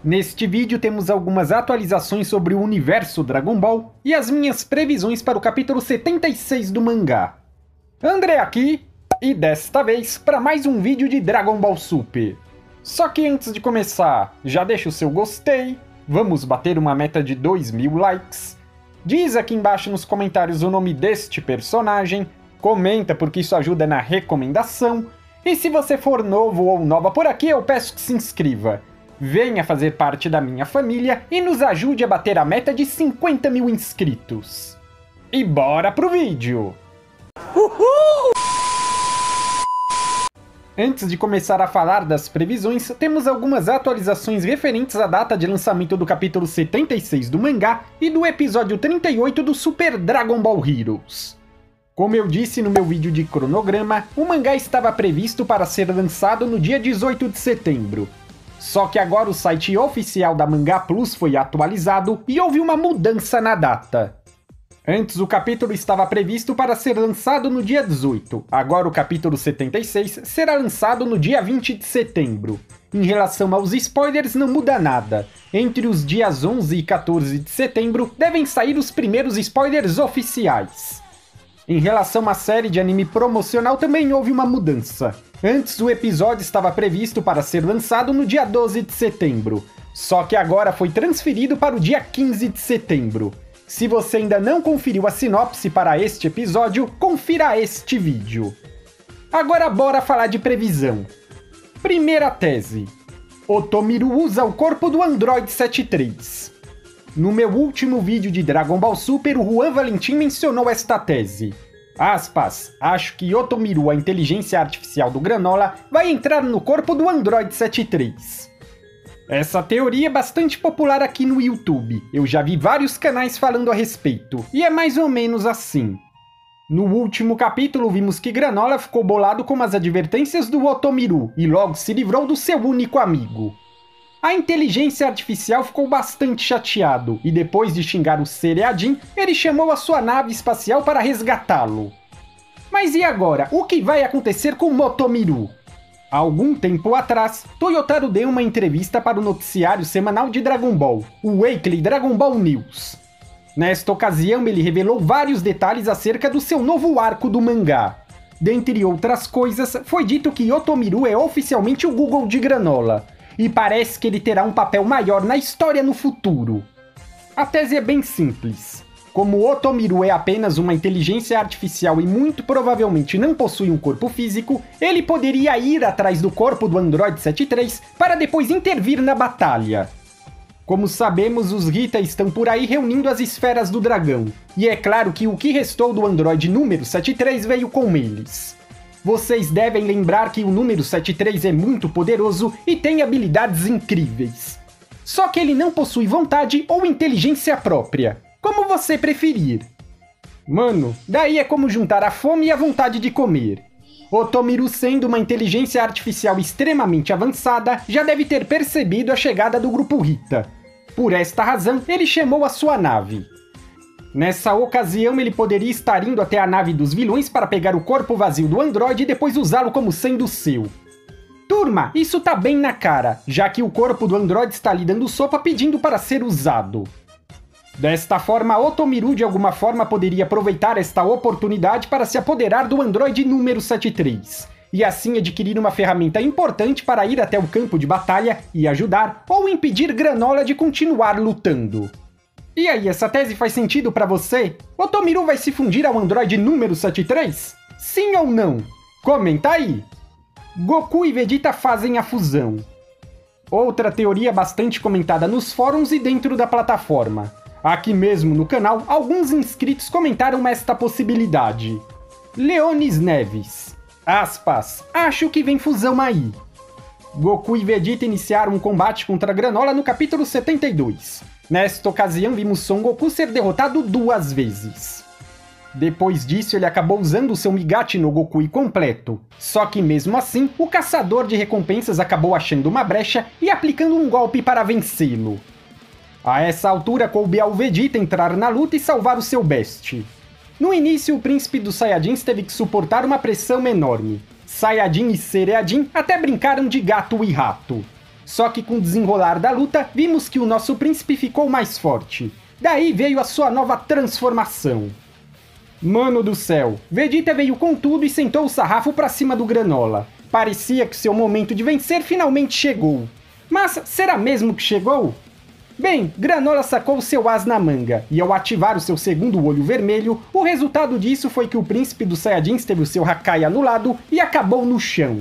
Neste vídeo temos algumas atualizações sobre o universo Dragon Ball e as minhas previsões para o capítulo 76 do mangá. André aqui, e desta vez para mais um vídeo de Dragon Ball Super. Só que antes de começar, já deixa o seu gostei, vamos bater uma meta de 2.000 likes. Diz aqui embaixo nos comentários o nome deste personagem, comenta porque isso ajuda na recomendação, e se você for novo ou nova por aqui eu peço que se inscreva. Venha fazer parte da minha família e nos ajude a bater a meta de 50.000 inscritos. E bora pro vídeo! Uhul! Antes de começar a falar das previsões, temos algumas atualizações referentes à data de lançamento do capítulo 76 do mangá e do episódio 38 do Super Dragon Ball Heroes. Como eu disse no meu vídeo de cronograma, o mangá estava previsto para ser lançado no dia 18 de setembro. Só que agora o site oficial da Mangá Plus foi atualizado e houve uma mudança na data. Antes o capítulo estava previsto para ser lançado no dia 18, agora o capítulo 76 será lançado no dia 20 de setembro. Em relação aos spoilers não muda nada, entre os dias 11 e 14 de setembro devem sair os primeiros spoilers oficiais. Em relação à série de anime promocional também houve uma mudança. Antes o episódio estava previsto para ser lançado no dia 12 de setembro, só que agora foi transferido para o dia 15 de setembro. Se você ainda não conferiu a sinopse para este episódio, confira este vídeo. Agora bora falar de previsão. Primeira tese. Otomiru usa o corpo do Android 73. No meu último vídeo de Dragon Ball Super, o Juan Valentim mencionou esta tese. Aspas, acho que Otomiru, a inteligência artificial do Granola, vai entrar no corpo do Android 73. Essa teoria é bastante popular aqui no YouTube, eu já vi vários canais falando a respeito, e é mais ou menos assim. No último capítulo vimos que Granola ficou bolado com as advertências do Otomiru, e logo se livrou do seu único amigo. A inteligência artificial ficou bastante chateado, e depois de xingar o Saiyajin, ele chamou a sua nave espacial para resgatá-lo. Mas e agora, o que vai acontecer com Otomiru? Há algum tempo atrás, Toyotaro deu uma entrevista para o noticiário semanal de Dragon Ball, o Weekly Dragon Ball News. Nesta ocasião, ele revelou vários detalhes acerca do seu novo arco do mangá. Dentre outras coisas, foi dito que Otomiru é oficialmente o Google de Granola, e parece que ele terá um papel maior na história no futuro. A tese é bem simples. Como Otomiru é apenas uma inteligência artificial e muito provavelmente não possui um corpo físico, ele poderia ir atrás do corpo do Android 73 para depois intervir na batalha. Como sabemos, os Rita estão por aí reunindo as esferas do dragão, e é claro que o que restou do Android número 73 veio com eles. Vocês devem lembrar que o número 73 é muito poderoso e tem habilidades incríveis. Só que ele não possui vontade ou inteligência própria. Como você preferir. Mano, daí é como juntar a fome e a vontade de comer. Otomiru, sendo uma inteligência artificial extremamente avançada, já deve ter percebido a chegada do grupo Rita. Por esta razão, ele chamou a sua nave. Nessa ocasião, ele poderia estar indo até a nave dos vilões para pegar o corpo vazio do androide e depois usá-lo como sendo seu. Turma, isso tá bem na cara, já que o corpo do androide está lhe dando sopa pedindo para ser usado. Desta forma, Otomiru de alguma forma poderia aproveitar esta oportunidade para se apoderar do androide número 73, e assim adquirir uma ferramenta importante para ir até o campo de batalha e ajudar ou impedir Granola de continuar lutando. E aí, essa tese faz sentido pra você? Otomiru vai se fundir ao androide número 73? Sim ou não? Comenta aí! Goku e Vegeta fazem a fusão. Outra teoria bastante comentada nos fóruns e dentro da plataforma. Aqui mesmo no canal, alguns inscritos comentaram esta possibilidade. Leonis Neves. Aspas, acho que vem fusão aí. Goku e Vegeta iniciaram um combate contra Granola no capítulo 72. Nesta ocasião vimos Son Goku ser derrotado 2 vezes. Depois disso ele acabou usando o seu Migachi no Goku completo. Só que mesmo assim, o caçador de recompensas acabou achando uma brecha e aplicando um golpe para vencê-lo. A essa altura coube ao Vegeta entrar na luta e salvar o seu best. No início, o príncipe dos Saiyajins teve que suportar uma pressão enorme. Saiyajin e Saiyajin até brincaram de gato e rato. Só que com o desenrolar da luta, vimos que o nosso príncipe ficou mais forte. Daí veio a sua nova transformação. Mano do céu, Vegeta veio com tudo e sentou o sarrafo pra cima do Granola. Parecia que seu momento de vencer finalmente chegou. Mas será mesmo que chegou? Bem, Granola sacou seu as na manga, e ao ativar o seu segundo olho vermelho, o resultado disso foi que o príncipe dos Saiyajins teve o seu Hakai anulado e acabou no chão.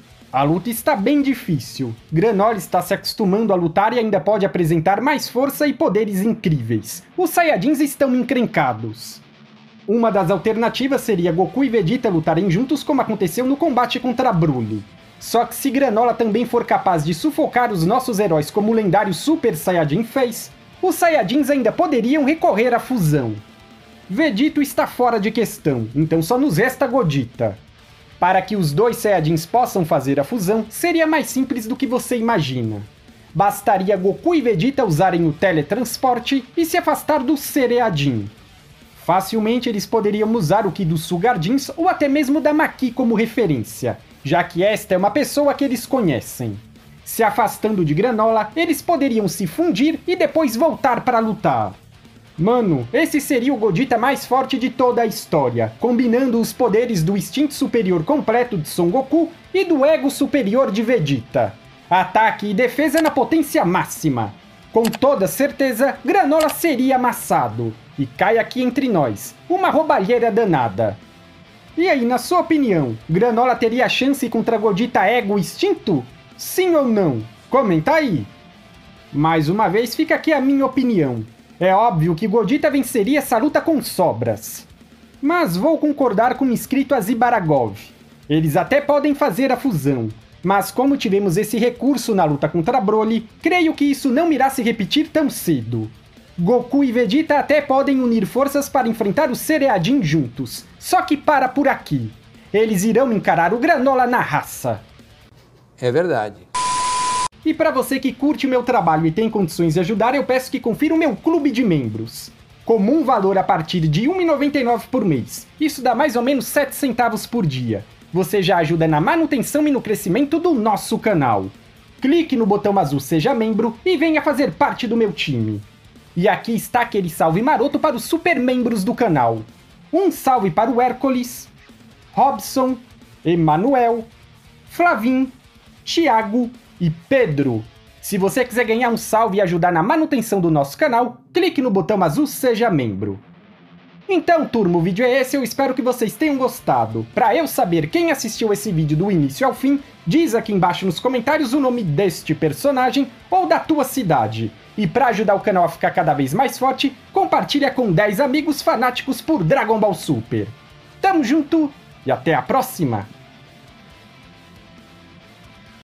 A luta está bem difícil. Granola está se acostumando a lutar e ainda pode apresentar mais força e poderes incríveis. Os Saiyajins estão encrencados. Uma das alternativas seria Goku e Vegeta lutarem juntos como aconteceu no combate contra Broly. Só que se Granola também for capaz de sufocar os nossos heróis como o lendário Super Saiyajin fez, os Saiyajins ainda poderiam recorrer à fusão. Vegito está fora de questão, então só nos resta Gogeta. Para que os dois Saiyajins possam fazer a fusão, seria mais simples do que você imagina. Bastaria Goku e Vegeta usarem o teletransporte e se afastar do Saiyajin. Facilmente eles poderiam usar o Ki dos Sugardins ou até mesmo da Maki como referência, já que esta é uma pessoa que eles conhecem. Se afastando de Granola, eles poderiam se fundir e depois voltar para lutar. Mano, esse seria o Gogeta mais forte de toda a história, combinando os poderes do instinto superior completo de Son Goku e do ego superior de Vegeta. Ataque e defesa na potência máxima. Com toda certeza, Granola seria amassado. E cai aqui entre nós, uma roubalheira danada. E aí, na sua opinião, Granola teria chance contra Gogeta Ego Instinto? Sim ou não? Comenta aí! Mais uma vez fica aqui a minha opinião. É óbvio que Gogeta venceria essa luta com sobras. Mas vou concordar com o inscrito Azibaragov. Eles até podem fazer a fusão. Mas como tivemos esse recurso na luta contra Broly, creio que isso não irá se repetir tão cedo. Goku e Vegeta até podem unir forças para enfrentar o Saiyajin juntos, só que para por aqui. Eles irão encarar o Granola na raça. É verdade. E para você que curte o meu trabalho e tem condições de ajudar, eu peço que confira o meu clube de membros. Comum valor a partir de R$ 1,99 por mês. Isso dá mais ou menos 7 centavos por dia. Você já ajuda na manutenção e no crescimento do nosso canal. Clique no botão azul Seja Membro e venha fazer parte do meu time. E aqui está aquele salve maroto para os super membros do canal. Um salve para o Hércules, Robson, Emanuel, Flavim, Thiago e Pedro. Se você quiser ganhar um salve e ajudar na manutenção do nosso canal, clique no botão azul Seja Membro. Então, turma, o vídeo é esse, eu espero que vocês tenham gostado. Para eu saber quem assistiu esse vídeo do início ao fim, diz aqui embaixo nos comentários o nome deste personagem ou da tua cidade. E para ajudar o canal a ficar cada vez mais forte, compartilha com 10 amigos fanáticos por Dragon Ball Super. Tamo junto e até a próxima!